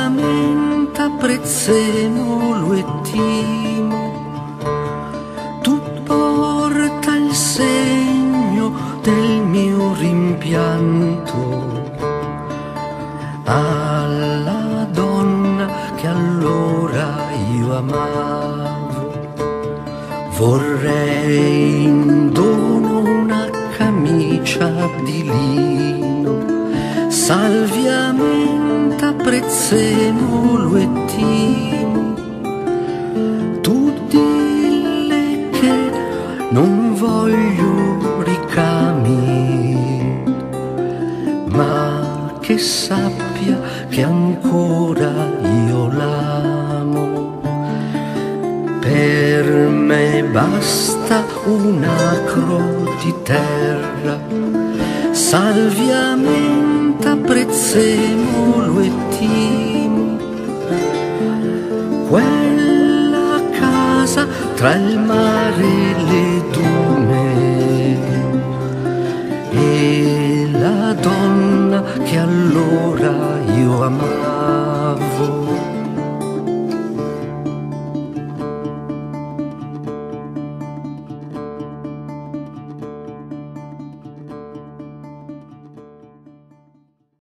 Salviamente apprezzemo lo e timo, tu porta il segno del mio rimpianto alla donna che allora io amavo. Vorrei in dono una camicia di lino, salviamente apprezzemo lo e timo, tu dille che non voglio ricami, ma che sappia che ancora io l'amo. Per me basta un acro di terra, salviamente apprezzemo lo e timo, quella casa tra il mare e le dune, e la donna che allora io amavo.